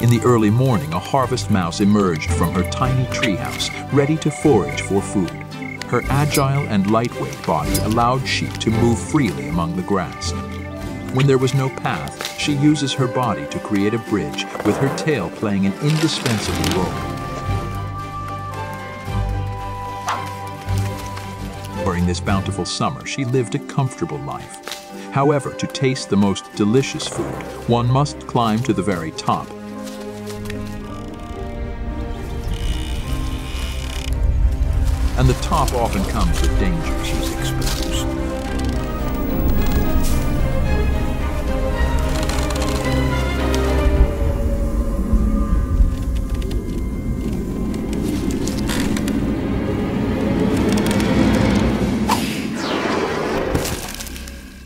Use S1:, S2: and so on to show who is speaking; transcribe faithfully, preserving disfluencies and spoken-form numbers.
S1: In the early morning, a harvest mouse emerged from her tiny treehouse, ready to forage for food. Her agile and lightweight body allowed sheep to move freely among the grass. When there was no path, she uses her body to create a bridge, with her tail playing an indispensable role. During this bountiful summer, she lived a comfortable life. However, to taste the most delicious food, one must climb to the very top. And the top often comes with danger.
S2: She's exposed.